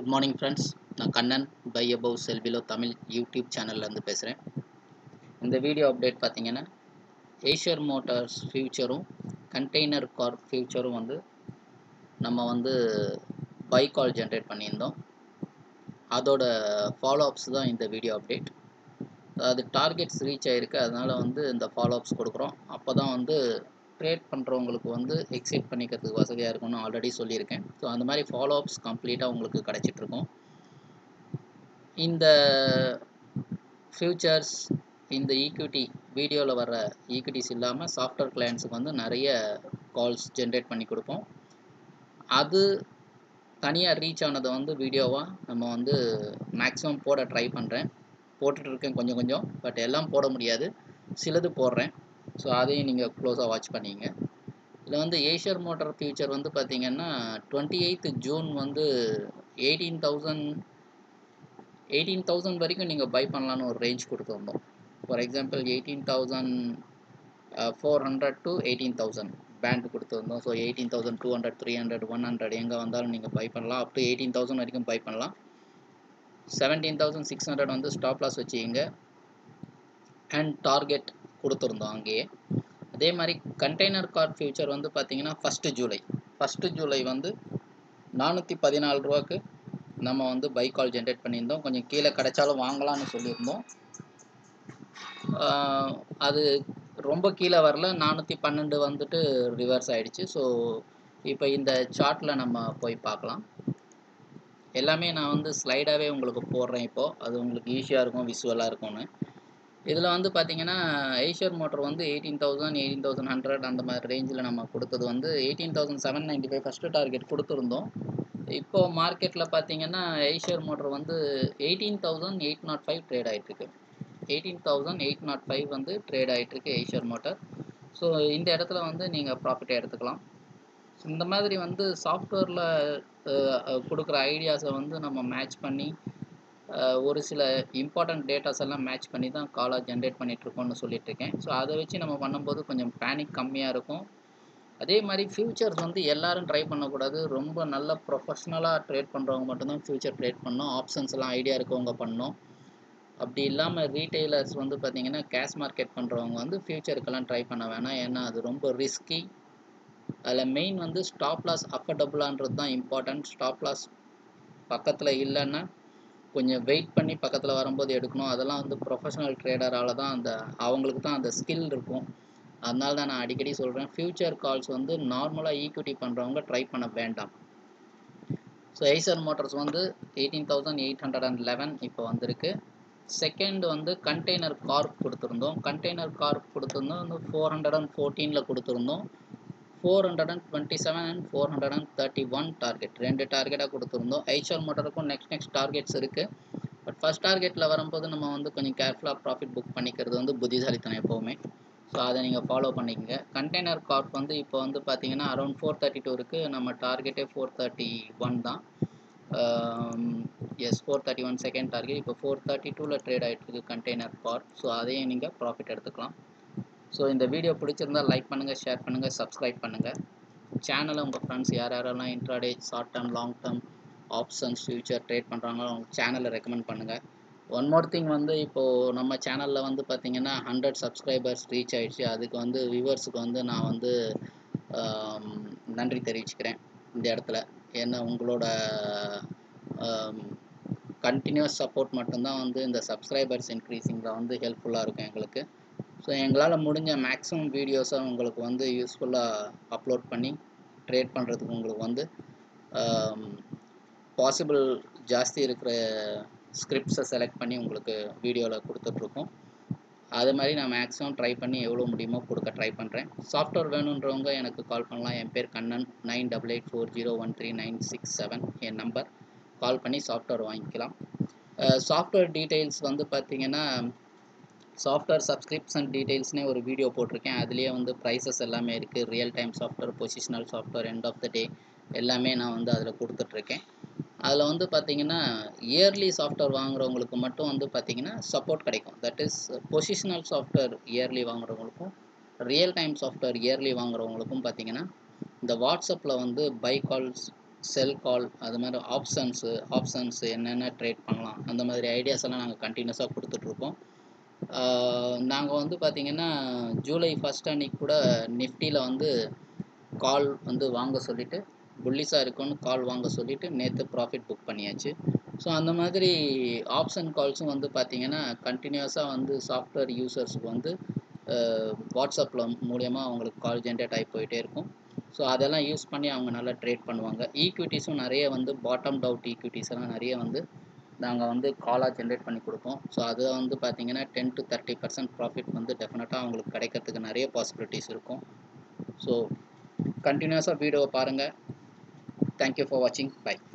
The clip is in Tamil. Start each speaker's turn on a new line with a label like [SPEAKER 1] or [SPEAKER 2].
[SPEAKER 1] Good morning friends. நான் Kannan buy above sell below Tamil YouTube சேனல்லேருந்து பேசுகிறேன். இந்த வீடியோ அப்டேட் பார்த்தீங்கன்னா ஏஷியர் மோட்டார்ஸ் ஃபியூச்சரும் கண்டெய்னர் கார் ஃபியூச்சரும் நம்ம பை கால் ஜென்ரேட் பண்ணியிருந்தோம். அதோட ஃபாலோ அப்ஸ் தான் இந்த வீடியோ அப்டேட். அது டார்கெட்ஸ் ரீச் ஆகிருக்கு, அதனால் இந்த ஃபாலோ அப்ஸ் கொடுக்குறோம். அப்போ தான் ட்ரேட் பண்ணுறவங்களுக்கு எக்ஸிட் பண்ணிக்கிறதுக்கு வசதியாக இருக்கும்னு ஆல்ரெடி சொல்லியிருக்கேன். ஸோ அந்த மாதிரி ஃபாலோ அப்ஸ் கம்ப்ளீட்டாக உங்களுக்கு கிடச்சிட்ருக்கும். இந்த ஃபியூச்சர்ஸ், இந்த ஈக்விட்டி வீடியோவில் வர ஈக்விட்டிஸ் இல்லாமல் சாஃப்ட்வேர் கிளையண்ட்ஸுக்கு நிறைய கால்ஸ் ஜென்ரேட் பண்ணி கொடுப்போம். அது தனியாக ரீச் ஆனதை வீடியோவாக நம்ம மேக்ஸிமம் போட ட்ரை பண்ணுறேன். போட்டுட்ருக்கேன் கொஞ்சம், பட் எல்லாம் போட முடியாது, சிலது போடுறேன். ஸோ அதையும் நீங்கள் க்ளோஸாக வாட்ச் பண்ணிங்க. இதில் ஏஷியர் மோட்டார் ஃபியூச்சர் பார்த்தீங்கன்னா 28th ஜூன் 18,000 வரைக்கும் நீங்கள் பை பண்ணலான்னு ஒரு ரேஞ்ச் கொடுத்துருந்தோம். ஃபார் எக்ஸாம்பிள் 18,400 to 18,000 பேண்ட் கொடுத்துருந்தோம். ஸோ 18,200, 300, 100 எங்கே வந்தாலும் நீங்கள் பை பண்ணலாம். அப் டு 18,000 வரைக்கும் பை பண்ணலாம். 17,600 ஸ்டாப் லாஸ் வச்சுக்கிங்க. அண்ட் டார்கெட் கொடுத்துருந்தோம் அங்கேயே. அதே மாதிரி கண்டெய்னர் கார் ஃபியூச்சர் பார்த்தீங்கன்னா 1st ஜூலை 414 ரூபாய்க்கு நம்ம பை கால் ஜென்ரேட் பண்ணியிருந்தோம். கொஞ்சம் கீழே கிடைச்சாலும் வாங்கலாம்னு சொல்லியிருந்தோம். அது ரொம்ப கீழே வரல, 412 ரிவர்ஸ் ஆகிடுச்சு. ஸோ இப்போ இந்த சார்ட்டில் நம்ம போய் பார்க்கலாம். எல்லாமே நான் ஸ்லைடாகவே உங்களுக்கு போடுறேன். இப்போது அது உங்களுக்கு ஈஸியாக இருக்கும், விசுவலாக இருக்கும்னு. இதில் பார்த்தீங்கன்னா ஏஷியர் மோட்டர் 18,000, 18,100 அந்த மாதிரி ரேஞ்சில் நம்ம கொடுத்தது 18,795 ஃபஸ்ட்டு டார்கெட் கொடுத்துருந்தோம். இப்போது மார்க்கெட்டில் பார்த்தீங்கன்னா ஏஷியர் மோட்டர் 18,805 ட்ரேட் ஆகிட்டுருக்கு. 18,805 ட்ரேட் ஆகிட்டுருக்கு ஏஷியர் மோட்டர். ஸோ இந்த இடத்துல நீங்கள் ப்ராஃபிட்டை எடுத்துக்கலாம். இந்த மாதிரி சாஃப்ட்வேரில் கொடுக்குற ஐடியாஸை நம்ம மேட்ச் பண்ணி ஒரு சில இம்பார்ட்டண்ட் டேட்டாஸ் எல்லாம் மேட்ச் பண்ணி தான் காலாக ஜென்ரேட் பண்ணிகிட்ருக்கோன்னு சொல்லிட்டுருக்கேன். ஸோ அதை வச்சு நம்ம பண்ணும்போது கொஞ்சம் பேனிக் கம்மியாக இருக்கும். அதே மாதிரி ஃபியூச்சர்ஸ் எல்லோரும் ட்ரை பண்ணக்கூடாது. ரொம்ப நல்ல ப்ரொஃபஷ்னலாக ட்ரேட் பண்ணுறவங்க மட்டும்தான் ஃபியூச்சர் ட்ரேட் பண்ணணும். ஆப்ஷன்ஸ்லாம் ஐடியா இருக்கவங்க பண்ணணும். அப்படி இல்லாமல் ரீட்டெய்லர்ஸ் பார்த்திங்கன்னா கேஷ் மார்க்கெட் பண்ணுறவங்க ஃபியூச்சருக்கெல்லாம் ட்ரை பண்ண வேணாம். ஏன்னா அது ரொம்ப ரிஸ்கி. அதில் மெயின் ஸ்டாப் லாஸ் அஃபர்டபுளான்றது தான் இம்பார்ட்டன்ட். ஸ்டாப் லாஸ் பக்கத்தில் இல்லைன்னா கொஞ்சம் வெயிட் பண்ணி பக்கத்தில் வரும்போது எடுக்கணும். அதெல்லாம் ப்ரொஃபஷனல் ட்ரேடரால் தான் அவங்களுக்கு தான் அந்த ஸ்கில் இருக்கும். அதனால தான் நான் அடிக்கடி சொல்கிறேன், ஃபியூச்சர் கால்ஸ் நார்மலாக ஈக்விட்டி பண்ணுறவங்க ட்ரை பண்ண வேண்டாம். ஸோ ஏஷியர் மோட்டார்ஸ் 18,811 இப்போ வந்திருக்கு. செகண்ட் கண்டெய்னர் கார்ப் கொடுத்துருந்தோம். 414 கொடுத்துருந்தோம். 427 and 431 டார்கெட், 2 டார்கெட்டாக கொடுத்துருந்தோம். ஏஷியர் மோட்டருக்கும் நெக்ஸ்ட் டார்கெட்ஸ் இருக்குது. பட் ஃபஸ்ட் டார்கெட்டில் வரும்போது நம்ம கொஞ்சம் கேர்ஃபுல்லாக ப்ராஃபிட் புக் பண்ணிக்கிறது புத்திசாலித்தனம் எப்போவுமே. ஸோ அதை நீங்கள் ஃபாலோ பண்ணிக்கங்க. கண்டெய்னர் கார்ப் இப்போ பார்த்தீங்கன்னா அரௌண்ட் 432 இருக்குது. நம்ம டார்கெட்டே 431 தான். 431 செகண்ட் டார்கெட். இப்போ 432 ட்ரேட் ஆகிட்டுருக்கு கண்டெய்னர் கார்ப். ஸோ அதையும் நீங்கள் ப்ராஃபிட் எடுத்துக்கலாம். ஸோ இந்த வீடியோ பிடிச்சிருந்தால் லைக் பண்ணுங்கள், ஷேர் பண்ணுங்கள், சப்ஸ்கிரைப் பண்ணுங்கள். சேனலை உங்கள் ஃப்ரெண்ட்ஸ் யாரெல்லாம் intraday, short term, long term options future trade பண்ணுறாங்களோ அவங்க சேனலை ரெக்கமெண்ட் பண்ணுங்கள். ஒன் மோர் திங் இப்போது நம்ம சேனலில் பார்த்தீங்கன்னா 100 சப்ஸ்கிரைபர்ஸ் ரீச் ஆகிடுச்சு. அதுக்கு வியூவர்ஸுக்கு நான் நன்றி தெரிவிச்சுக்கிறேன் இந்த இடத்துல. ஏன்னா உங்களோட கண்டினியூஸ் சப்போர்ட் மட்டும்தான் இந்த சப்ஸ்கிரைபர்ஸ் இன்க்ரீஸிங்கில் ஹெல்ப்ஃபுல்லாக இருக்கும் எங்களுக்கு. ஸோ எங்களால் முடிஞ்ச மேக்ஸிமம் வீடியோஸை உங்களுக்கு யூஸ்ஃபுல்லாக அப்லோட் பண்ணி ட்ரேட் பண்ணுறதுக்கு உங்களுக்கு பாசிபிள் ஜாஸ்தி இருக்கிற ஸ்கிரிப்ட்ஸை செலக்ட் பண்ணி உங்களுக்கு வீடியோவில் கொடுத்துட்ருக்கோம். அது மாதிரி நான் மேக்ஸிமம் ட்ரை பண்ணி எவ்வளோ முடியுமோ கொடுக்க ட்ரை பண்ணுறேன். சாஃப்ட்வேர் வேணுன்றவங்க எனக்கு கால் பண்ணலாம். என் பேர் கண்ணன். 9884013967 என் நம்பர். கால் பண்ணி சாஃப்ட்வேர் வாங்கிக்கலாம். சாஃப்ட்வேர் டீட்டெயில்ஸ் பார்த்தீங்கன்னா சாஃப்ட்வேர் சப்ஸ்கிரிப்ஷன் டீட்டெயில்ஸ்னே ஒரு வீடியோ போட்டிருக்கேன். அதுலேயே ப்ரைஸஸ் எல்லாமே இருக்குது. Real time software, positional software, end of the day எல்லாமே நான் அதில் கொடுத்துட்ருக்கேன். அதில் பார்த்தீங்கன்னா இயர்லி சாஃப்ட்வேர் வாங்குறவங்களுக்கு மட்டும் பார்த்தீங்கன்னா சப்போர்ட் கிடைக்கும். That is positional software early வாங்குறவங்களுக்கும் ரியல் டைம் சாஃப்ட்வேர் இயர்லி வாங்குறவங்களுக்கும் பார்த்தீங்கன்னா இந்த வாட்ஸ்அப்பில் பை கால்ஸ் செல் கால், அது மாதிரி ஆப்ஷன்ஸ் என்னென்ன ட்ரேட் பண்ணலாம், அந்த மாதிரி ஐடியாஸ் எல்லாம் நாங்கள் கண்டினியூஸாக கொடுத்துட்ருப்போம். நாங்கள் வந்து பார்த்திங்கன்னா ஜூலை 1 அன்னைக்கு கூட நிஃப்டியில் வந்து கால் வந்து வாங்க சொல்லிவிட்டு, புல்லிஷாக இருக்குன்னு கால் வாங்க சொல்லிவிட்டு நேற்று ப்ராஃபிட் புக் பண்ணியாச்சு. ஸோ அந்த மாதிரி ஆப்ஷன் கால்ஸும் வந்து பார்த்திங்கன்னா கண்டினியூஸாக வந்து சாஃப்ட்வேர் யூசர்ஸுக்கு வந்து வாட்ஸ்அப்பில் மூலியமாக அவங்களுக்கு கால் ஜென்ரேட் ஆகி போயிட்டே இருக்கும். ஸோ அதெல்லாம் யூஸ் பண்ணி அவங்க நல்லா ட்ரேட் பண்ணுவாங்க. ஈக்விட்டிஸும் நிறைய வந்து பாட்டம் அவுட் ஈக்விட்டிஸ் எல்லாம் நிறைய வந்து நாங்கள் வந்து காலாக ஜென்ரேட் பண்ணி கொடுப்போம். ஸோ அது வந்து பார்த்திங்கன்னா 10 to 30% ப்ராஃபிட் வந்து டெஃபினட்டாக அவங்களுக்கு கிடைக்கிறதுக்கு நிறைய பாசிபிலிட்டிஸ் இருக்கும். ஸோ கண்டினியூஸாக வீடியோவை பாருங்கள். தேங்க்யூ ஃபார் வாட்சிங். பை.